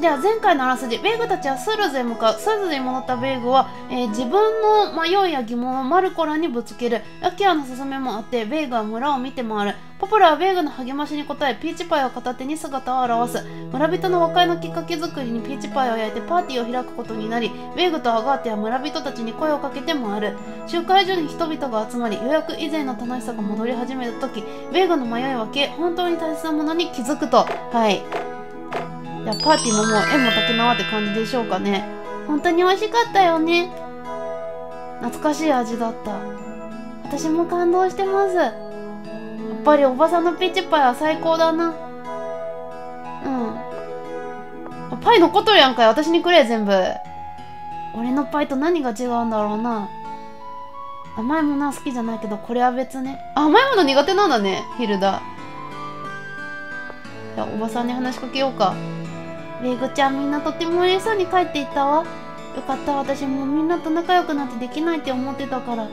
では前回のあらすじ、ベイグたちはスールズへ向かう。スールズに戻ったベイグは、自分の迷いや疑問をマルコらにぶつける。アキラの勧めもあってベイグは村を見て回る。ポプラはベイグの励ましに応え、ピーチパイを片手に姿を現す。村人の和解のきっかけ作りにピーチパイを焼いてパーティーを開くことになり、ベイグとアガーテは村人たちに声をかけて回る。集会所に人々が集まり、ようやく以前の楽しさが戻り始めた時、ベイグの迷いは消え、本当に大切なものに気づくと。はい。じゃあパーティーももう縁も竹縄って感じでしょうかね。本当に美味しかったよね。懐かしい味だった。私も感動してます。やっぱりおばさんのピーチパイは最高だな。うん。パイ残っとるやんかい。私にくれ全部。俺のパイと何が違うんだろうな。甘いものは好きじゃないけど、これは別ね。あ、甘いもの苦手なんだね、ヒルダ。じゃあおばさんに話しかけようか。ベイグちゃん、みんなとっても嬉しそうに帰っていったわ。よかった、私もみんなと仲良くなってできないって思ってたから。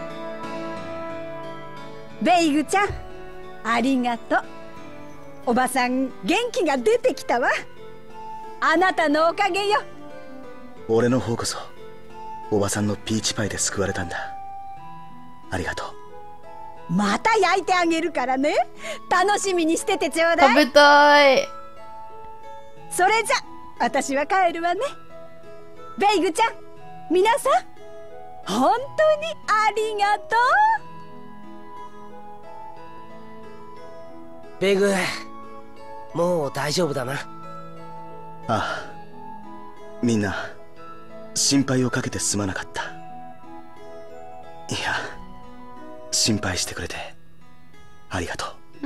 ベイグちゃん、ありがとう。おばさん元気が出てきたわ。あなたのおかげよ。 俺の方こそおばさんのピーチパイで救われたんだ。ありがとう。 また焼いてあげるからね。楽しみにしててちょうだい。 食べたい。 それじゃ私は帰るわね。ベイグちゃん、皆さん本当にありがとう。ベイグ、もう大丈夫だな。 ああ、みんな心配をかけてすまなかった。いや、心配してくれてありがとう。 うん。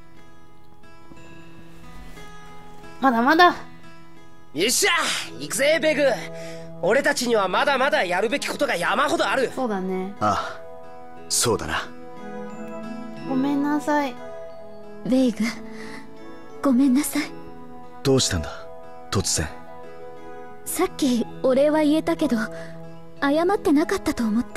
まだまだ。 よっしゃ行くぜベグ。俺たちにはまだまだやるべきことが山ほどある。 そうだね。 ああ、そうだな。 ごめんなさい。 ベイグ、ごめんなさい。 どうしたんだ突然。 さっきお礼は言えたけど謝ってなかったと思って。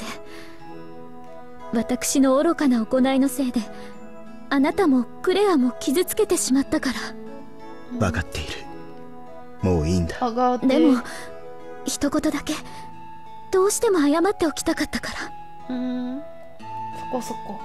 私の愚かな行いのせいであなたもクレアも傷つけてしまったから。 分かっている。もういいんだ。 でも一言だけどうしても謝っておきたかったから。 そこそこ。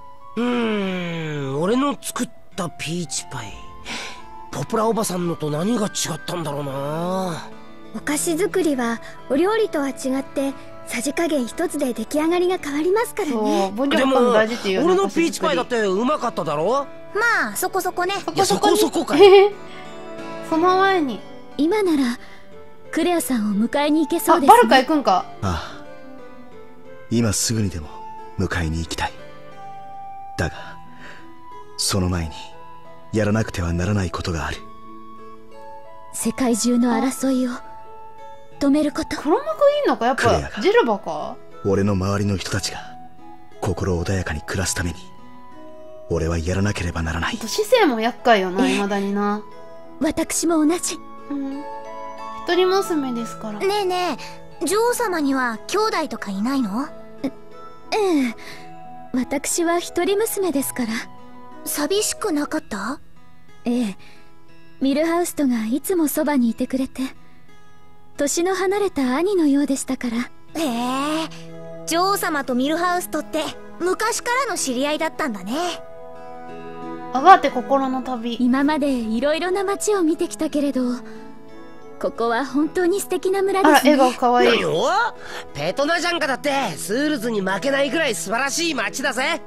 俺の作ったピーチパイ、ポプラおばさんのと何が違ったんだろうな。 お菓子作りはお料理とは違ってさじ加減一つで出来上がりが変わりますからね。 でも俺のピーチパイだってうまかっただろ。 まあそこそこね。 いやそこそこかい。 その前に今ならクレアさんを迎えに行けそうですね。 バルカ行くんか。 ああ、今すぐにでも迎えに行きたい。だがその前にやらなくてはならないことがある。 世界中の争いを止めること。 黒幕いいのか。やっぱジルバか。 俺の周りの人たちが心穏やかに暮らすために俺はやらなければならない。 姿勢も厄介よな、未だにな。 私も同じ。 一人娘ですから。 ねえねえ、女王様には兄弟とかいないの？ ええ、私は一人娘ですから。 寂しくなかった？ ええ、ミルハウストがいつもそばにいてくれて年の離れた兄のようでしたから。 へえ、女王様とミルハウストって昔からの知り合いだったんだね。 アガーテ心の旅。 今までいろいろな街を見てきたけれどここは本当に素敵な村ですね。 あら、笑顔かわいい。 ペトナジャンカだってスールズに負けないぐらい素晴らしい街だぜ。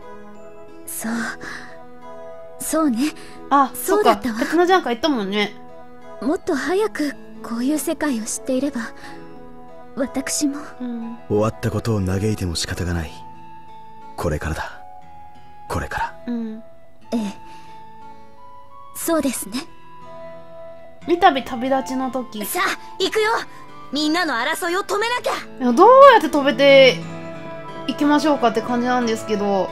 そうね。 あ、 そうだったわ。 ペトナジャンカ行ったもんね。 もっと早くこういう世界を知っていれば私も、 終わったことを嘆いても仕方がない。これからだ、これから。 ええ、そうですね。 三度旅立ちの時。 さあ行くよ。みんなの争いを止めなきゃ。 いや、どうやって飛べていきましょうかって感じなんですけど。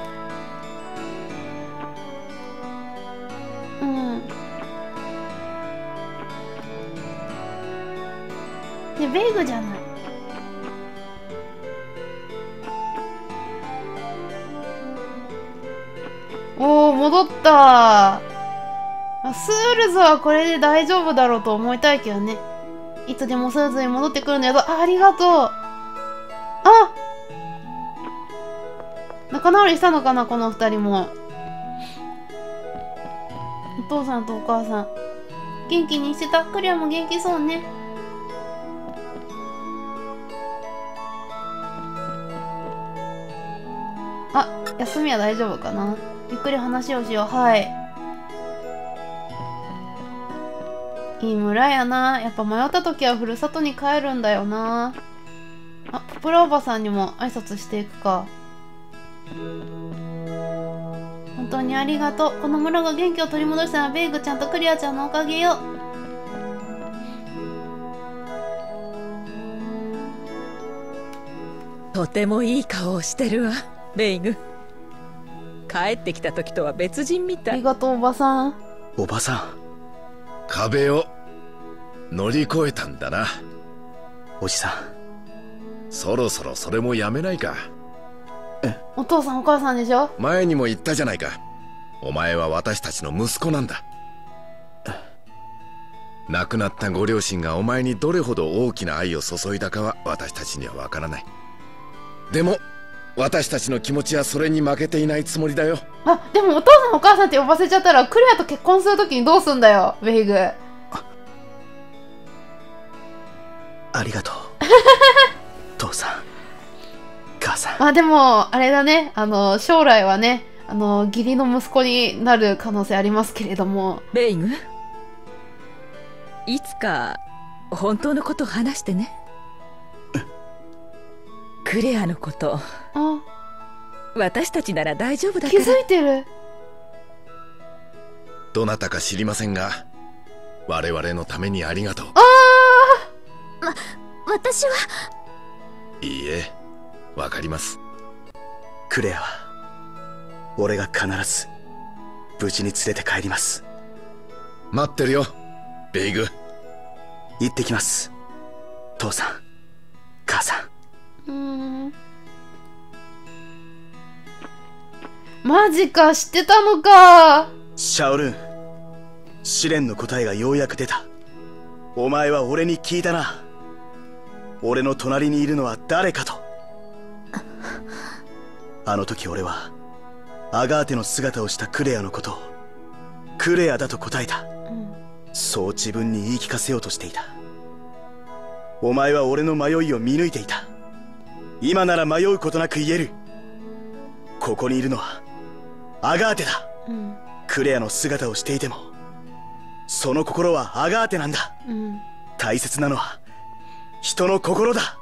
で、ベイグじゃない。おー、戻ったー。 スールズはこれで大丈夫だろうと思いたいけどね。いつでもスールズに戻ってくるんだよ。ありがとう。あ、仲直りしたのかな、この二人も。お父さんとお母さん元気にしてた。クリアも元気そうね。あ、休みは大丈夫かな。ゆっくり話をしよう。はい。いい村やな。やっぱ迷った時はふるさとに帰るんだよな。あ、ポプラおばさんにも挨拶していくか。本当にありがとう。この村が元気を取り戻したのはベイグちゃんとクリアちゃんのおかげよ。 とてもいい顔をしてるわ、ベイグ。帰ってきた時とは別人みたい。 ありがとうおばさん。 おばさん、 壁を乗り越えたんだな。 おじさん、 そろそろそれもやめないか。 お父さんお母さんでしょ。 前にも言ったじゃないか。お前は私たちの息子なんだ。亡くなったご両親がお前にどれほど大きな愛を注いだかは私たちにはわからない。でも私たちの気持ちはそれに負けていないつもりだよ。 あ、でもお父さんお母さんって呼ばせちゃったらクリアと結婚するときにどうすんだよ、ベイグ。 ありがとう父さん母さん。 まあでもあれだね、将来はね、義理の息子になる可能性ありますけれども。 ベイグ、いつか本当のことを話してね。クレアのこと、 あ、 私たちなら大丈夫だ気から。 づいてる。 どなたか知りませんが我々のためにありがとう。 私は。 いいえ、わかります。 クレアは俺が必ず無事に連れて帰ります。 待ってるよ、ベイグ。 行ってきます、父さん母さん。 マジか、知ってたのか。 シャオルン、試練の答えがようやく出た。お前は俺に聞いたな。俺の隣にいるのは誰かと。あの時俺はアガーテの姿をしたクレアのことをクレアだと答えた。そう自分に言い聞かせようとしていた。お前は俺の迷いを見抜いていた。今なら迷うことなく言える。ここにいるのはアガーテだ。クレアの姿をしていてもその心はアガーテなんだ。大切なのは人の心だ。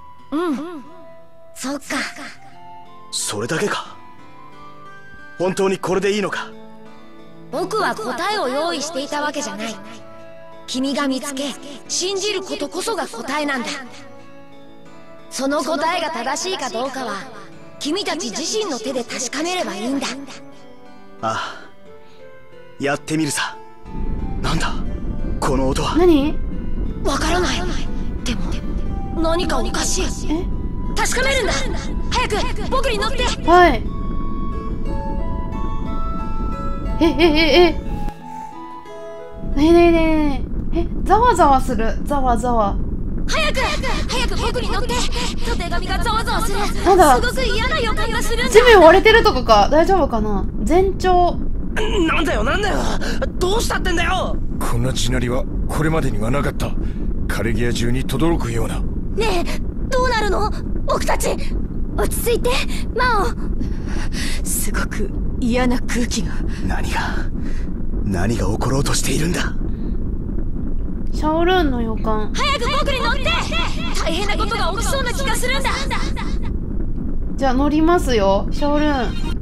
そっか。 それだけか。本当にこれでいいのか。 僕は答えを用意していたわけじゃない。君が見つけ信じることこそが答えなんだ。その答えが正しいかどうかは君たち自身の手で確かめればいいんだ。 ああ、やってみるさ。なんだこの音は。 何？ わからない。でも何かおかしい。確かめるんだ。早く僕に乗って。 はい。ねえ、ざわざわする。ざわざわ。 早く僕に乗って。と手紙がざわざわする。 なんだ、 すごく嫌な予感がするんだ。 地面割れてるとかか。大丈夫かな。前兆。 なんだよどうしたってんだよ。 こんな地鳴りはこれまでにはなかった。カレギア中に轟くような。 ねえ、どうなるの僕たち。 落ち着いてマオ。 すごく嫌な空気が。 何が起ころうとしているんだ。 シャオルーンの予感。 早く僕に乗って。大変なことが起きそうな気がするんだ。 じゃあ乗りますよ。シャオルーン、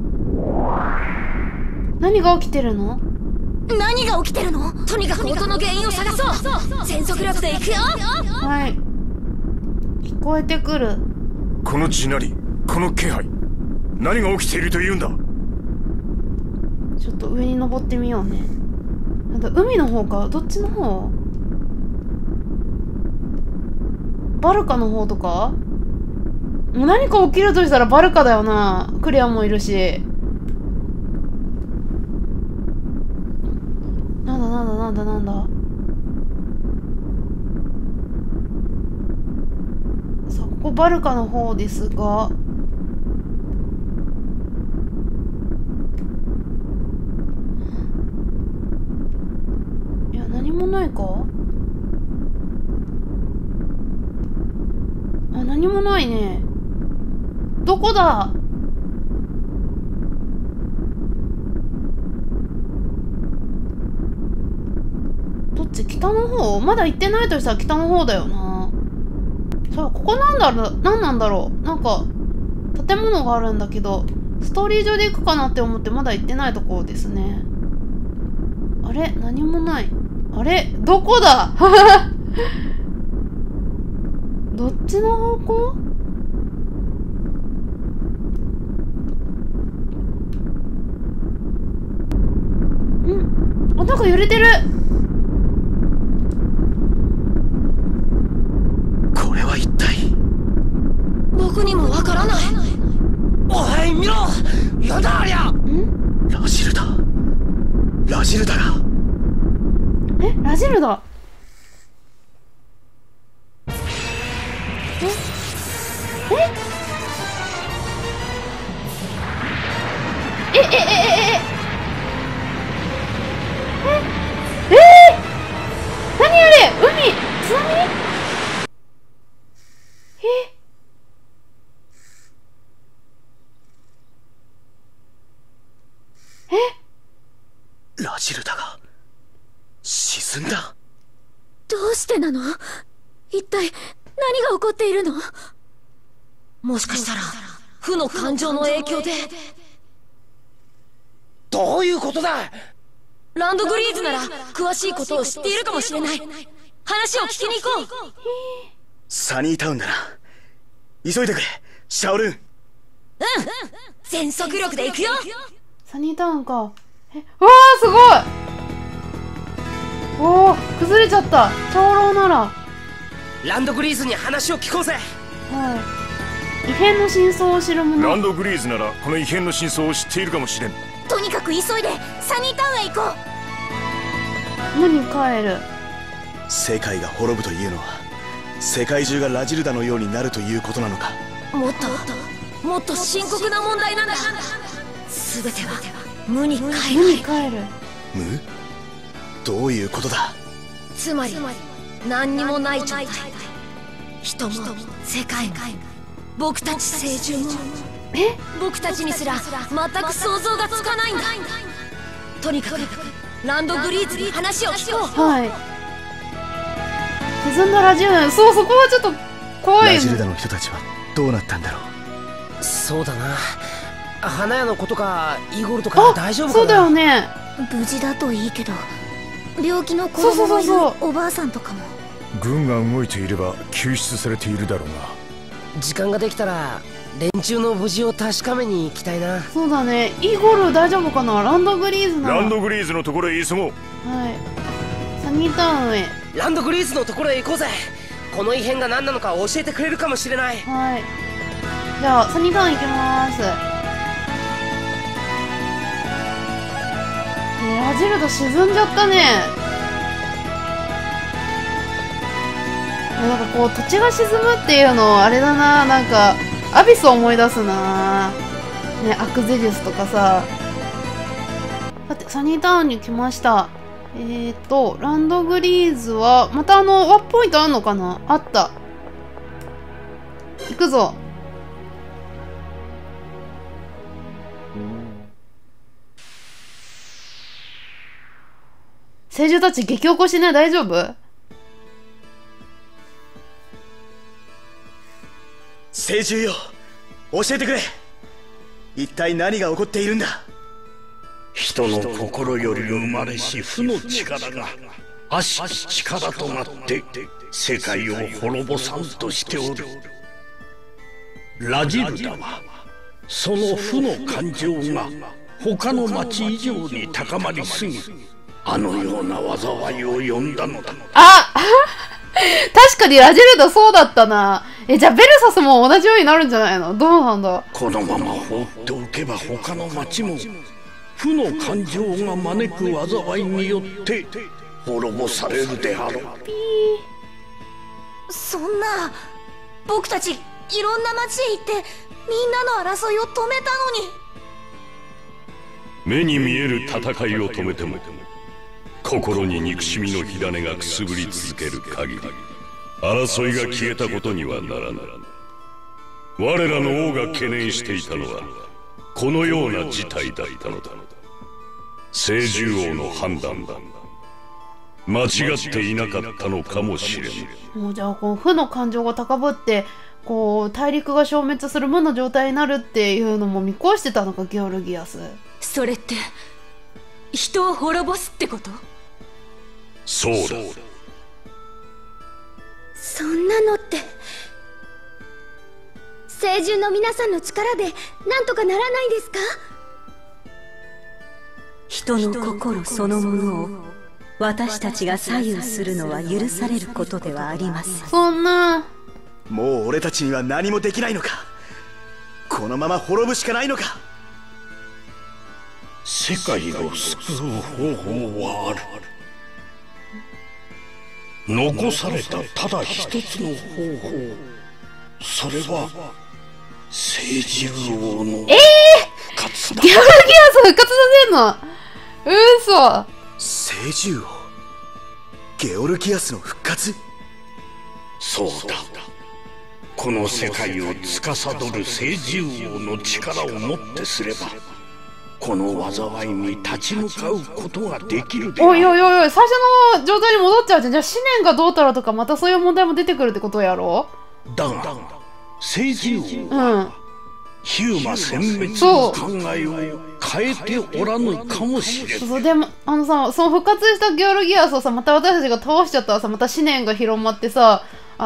何が起きてるの？ 何が起きてるの？とにかく音の原因を探そう。全速力で行くよ。 はい、聞こえてくる。 この地鳴り、この気配、何が起きているというんだ。 ちょっと上に登ってみようね。なんだ、海の方か。どっちの方？バルカの方とか？もう何か起きるとしたらバルカだよな。クレアもいるし。なんなんだなんだ。さあ、ここバルカの方ですが、いや、何もないか。あ、何もないね。どこだ。どっち？北の方？まだ行ってないとしたら北の方だよな。そう、ここなんだろう、なんなんだろう。なんか建物があるんだけど、ストーリー上で行くかなって思ってまだ行ってないところですね。あれ？何もない。あれ？どこだ？どっちの方向？あ、なんか揺れてる。 これは一体。 僕にもわからない。 おい見ろ、やだありゃ。 ラジルダ。ラジルダが。 え、ラジルダ。何あれ、海、津波？ ラジルダが沈んだ。 どうしてなの？一体何が起こっているの？ もしかしたら負の感情の影響で。 どういうことだ？ ランドグリーズなら詳しいことを知っているかもしれない。話を聞きに行こう。 サニータウンだな。急いでくれ、シャオルン。 全速力で行くよ。 サニータウンか。わあ、すごい。おお、崩れちゃった。長老ならランドグリーズに話を聞こうぜ。 はい。異変の真相を知る者。 ランドグリーズならこの異変の真相を知っているかもしれん。 とにかく急いでサニータウンへ行こ無に帰る。 世界が滅ぶというのは世界中がラジルダのようになるということなのか。 もっと深刻な問題なんだ。全ては無に帰る。 無？どういうことだ。 つまり何にもない状態。人も世界も僕たち聖獣も僕たちにすら全く想像がつかないんだ。とにかくランドグリーズに話を聞こう。 はい。沈んだラジルダ。そう、そこはちょっと怖いよね。 ラジルダの人たちはどうなったんだろう。 そうだな、花屋の子とかイゴルとか大丈夫かな。 そうだよね。 無事だといいけど、病気の子供のいるおばあさんとかも。 軍が動いていれば救出されているだろうが。 時間ができたら連中の無事を確かめに行きたいな。 そうだね。イゴル大丈夫かな。ランドグリーズなら。 ランドグリーズのところへ急ごう。 はい。サニータウンへ。 ランドグリーズのところへ行こうぜ。この異変が何なのか教えてくれるかもしれない。 はい。じゃあサニータウン行きます。ラジルダ沈んじゃったね。なんかこう土地が沈むっていうのあれだな。なんかアビスを思い出すなね。アクゼリウスとかさ。さてサニータウンに来ました。ランドグリーズはまたワッポイントあんのかな。あった。行くぞ。聖獣たち激起こしね。大丈夫？ 聖獣よ、教えてくれ。一体何が起こっているんだ。 人の心より生まれし負の力が悪しき力となって世界を滅ぼさんとしておる。ラジルダはその負の感情が他の町以上に高まりすぎ、あのような災いを呼んだのだ。 あ確かにラジルダそうだったな。じゃあベルサスも同じようになるんじゃないの。どうなんだ。 このまま放っておけば他の町も負の感情が招く災いによって滅ぼされるであろう。 そんな、僕たちいろんな町へ行ってみんなの争いを止めたのに。 目に見える戦いを止めても心に憎しみの火種がくすぶり続ける限り争いが消えたことにはならない。我らの王が懸念していたのはこのような事態だったのだ。聖獣王の判断だ。間違っていなかったのかもしれない。 もうじゃあこう負の感情が高ぶってこう大陸が消滅する無の状態になるっていうのも見越してたのか、ゲオルギアス。 それって人を滅ぼすってこと？ そうだ。 そんなのって聖獣の皆さんの力でなんとかならないですか？ 人の心そのものを私たちが左右するのは許されることではありません。 そんな。 もう俺たちには何もできないのか。このまま滅ぶしかないのか。 世界を救う方法はある。残されたただ一つの方法、それは聖獣王の復活だ。 ゲオルギアス復活させんの？嘘。 聖獣王ゲオルギアスの復活？ そうだ。この世界を司る聖獣王の力をもってすればこの災いに立ち向かうことができるである。 おいおいおいおい、最初の状態に戻っちゃうじゃん。じゃあ思念がどうたらとかまたそういう問題も出てくるってことやろ？ だが聖獣王はヒューマ殲滅の考えを変えておらぬかもしれない。 そうでもさ、その復活したゲオルギアスをさまた私たちが倒しちゃったらさ、また思念が広まってさ、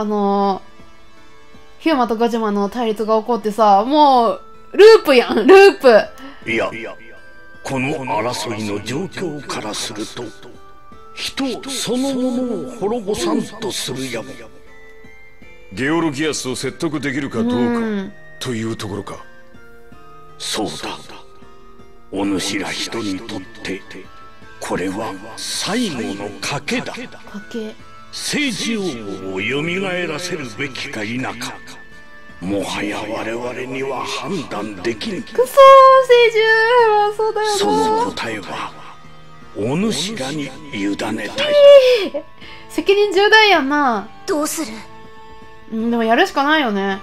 ヒューマとガジュマの対立が起こってさ、もうループやん、ループ。 いや、この争いの状況からすると人そのものを滅ぼさんとするやも。 ゲオルギアスを説得できるかどうかというところか。 そうだ。お主ら人にとってこれは最後の賭けだ。聖獣王をよみがえらせるべきか否か、もはや我々には判断できん。 くそー、聖獣王、そうだよな。 その答えはお主らに委ねたい。 責任重大やんな。 どうする？ でもやるしかないよね。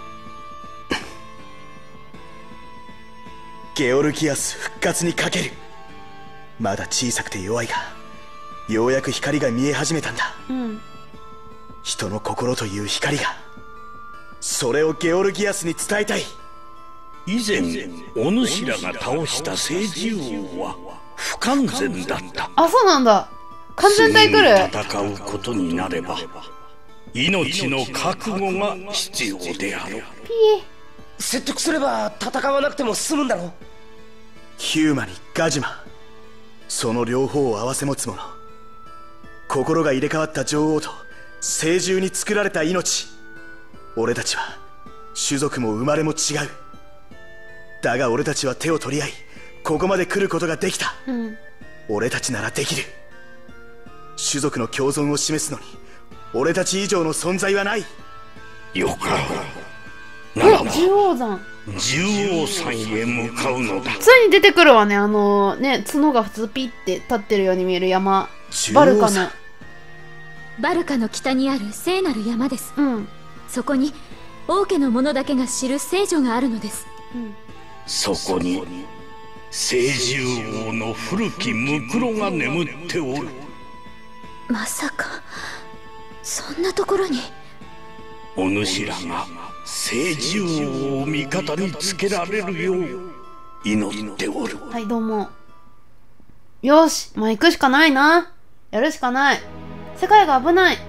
ゲオルギアス復活にかける。まだ小さくて弱いがようやく光が見え始めたんだ。人の心という光が、それをゲオルギアスに伝えたい。 以前お主らが倒した聖獣王は不完全だった。 あ、そうなんだ。完全体来る。 戦うことになれば命の覚悟が必要であろう。 説得すれば戦わなくても済むんだろう。 ヒューマにガジュマ、その両方を併せ持つ者、心が入れ替わった女王と聖獣に作られた命。俺たちは種族も生まれも違う。だが俺たちは手を取り合いここまで来ることができた。俺たちならできる。種族の共存を示すのに俺たち以上の存在はない。 よかならば獣王山、 獣王山へ向かうのだ。 ついに出てくるわね。角が普通ピッて立ってるように見える山、バルカの。 バルカの北にある聖なる山です。そこに王家の者だけが知る聖女があるのです。 そこに聖獣王の古きムクロが眠っておる。 まさかそんなところに。 お主らが聖獣王を味方につけられるよう祈っておる。 はい、どうも。よし、行くしかないな。やるしかない。世界が危ない。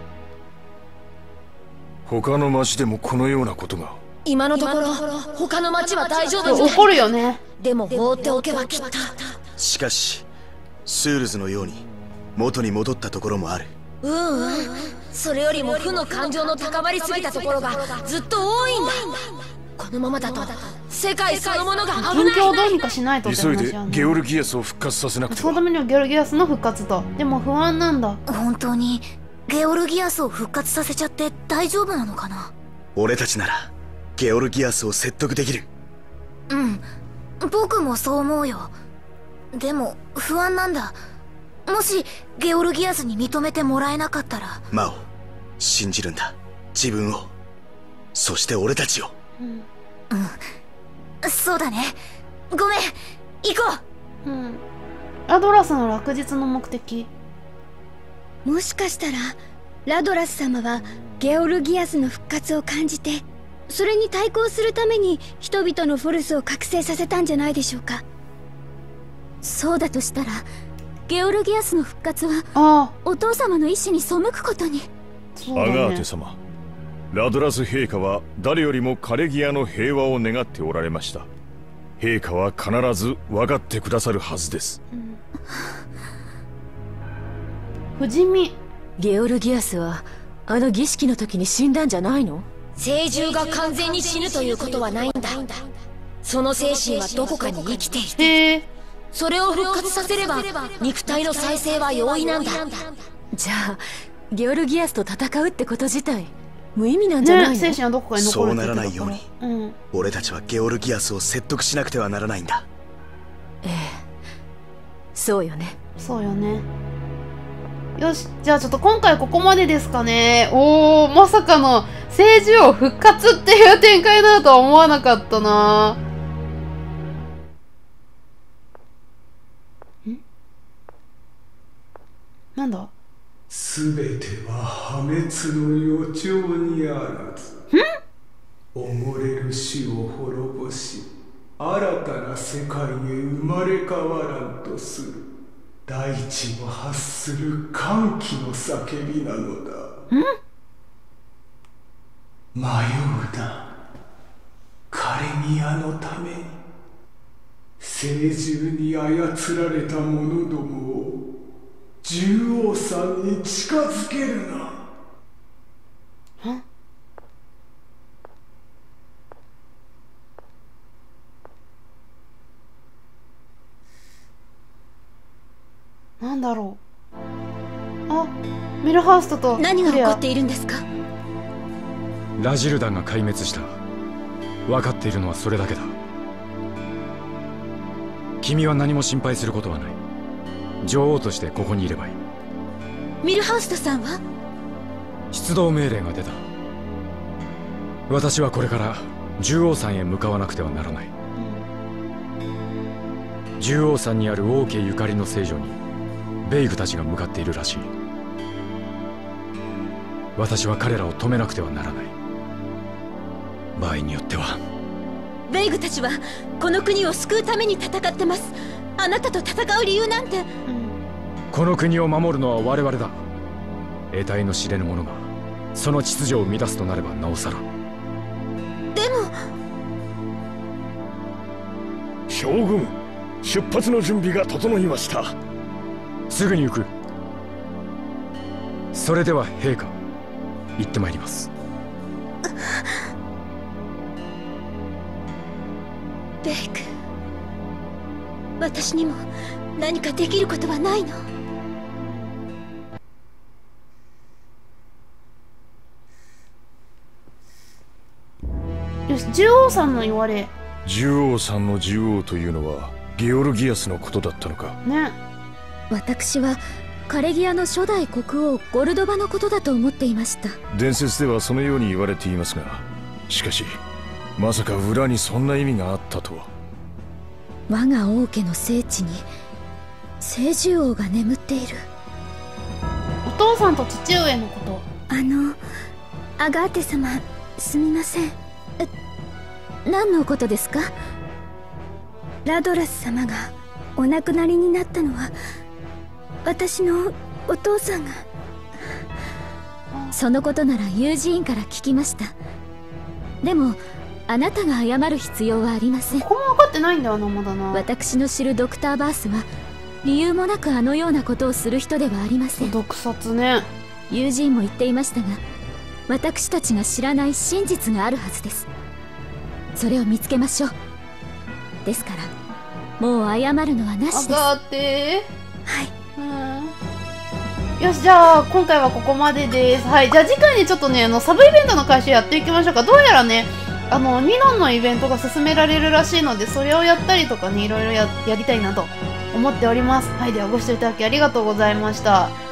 他の町でもこのようなことが。 今のところ他の町は大丈夫。 怒るよね。 でも放っておけばきっと。 しかしスールズのように元に戻ったところもある。 それよりも負の感情の高まりすぎたところがずっと多いんだ。 このままだと世界そのものが危ない。 環境をどうにかしないとって急いで話やね。 ゲオルギアスを復活させなくては。 そのためにはゲオルギアスの復活と。でも不安なんだ。 本当にゲオルギアスを復活させちゃって大丈夫なのかな。 俺たちならゲオルギアスを説得できる。 うん、僕もそう思うよ。でも不安なんだ。もしゲオルギアスに認めてもらえなかったら。 マオ、信じるんだ。自分を、そして俺たちを。 うん、そうだね。ごめん、行こう。ラドラスの落日の目的。 もしかしたらラドラス様はゲオルギアスの復活を感じて、それに対抗するために人々のフォルスを覚醒させたんじゃないでしょうか。 そうだとしたらゲオルギアスの復活はお父様の意志に背くことに。 アガーテ様、ラドラス陛下は誰よりもカレギアの平和を願っておられました。陛下は必ず分かってくださるはずです。 不死身。 ゲオルギアスはあの儀式の時に死んだんじゃないの？ 聖獣が完全に死ぬということはないんだ。その精神はどこかに生きていて、それを復活させれば肉体の再生は容易なんだ。 じゃあゲオルギアスと戦うってこと自体無意味なんじゃないの？ 精神はどこかに残るって言ってたから。 そうならないように、俺たちはゲオルギアスを説得しなくてはならないんだ。 ええ、そうよね。 そうよね。よし、じゃあちょっと今回ここまでですかね。おー、まさかの聖獣王復活っていう展開になるとは思わなかったな。なんだ？ すべては破滅の予兆にあらず。溺れる死を滅ぼし、新たな世界へ生まれ変わらんとする大地を発する歓喜の叫びなのだ。迷うな、カレギアのために。聖獣に操られた者どもを獣王さんに近づけるな。 なんだろう。あ、ミルハウスと何が起こっているんですか？ ラジルダンが壊滅した。分かっているのはそれだけだ。君は何も心配することはない。女王としてここにいればいい。 ミルハウストさんは？ 出動命令が出た。私はこれから獣王山へ向かわなくてはならない。獣王山にある王家ゆかりの聖女にベイグたちが向かっているらしい。私は彼らを止めなくてはならない。場合によっては。 ベイグたちはこの国を救うために戦ってます。あなたと戦う理由なんて。 この国を守るのは我々だ。得体の知れぬ者がその秩序を乱すとなればなおさら。 でも将軍、出発の準備が整いました。 すぐに行く。それでは陛下、行ってまいります。 ベイク、私にも何かできることはないの？ よし、獣王さんの言われ。 獣王さんの獣王というのはゲオルギアスのことだったのかね。 私はカレギアの初代国王ゴルドバのことだと思っていました。 伝説ではそのように言われていますが、しかしまさか裏にそんな意味があったとは。 我が王家の聖地に聖獣王が眠っている。 お父さんと父上のこと。 アガーテ様、すみません。 何のことですか？ ラドラス様がお亡くなりになったのは私のお父さんが。 そのことならユージーンから聞きました。でもあなたが謝る必要はありません。 ここも分かってないんだよな、まだな。 私の知るドクターバースは理由もなくあのようなことをする人ではありません。 毒殺ね。 ユージーンも言っていましたが、私たちが知らない真実があるはずです。 それを見つけましょう。ですからもう謝るのはなしです。 上がってよし、じゃあ今回はここまでです。はい、じゃあ次回にちょっとねサブイベントの開始やっていきましょうか。どうやらねニノンのイベントが進められるらしいので、それをやったりとかね、いろいろやりたいなと思っております。はい、ではご視聴いただきありがとうございました。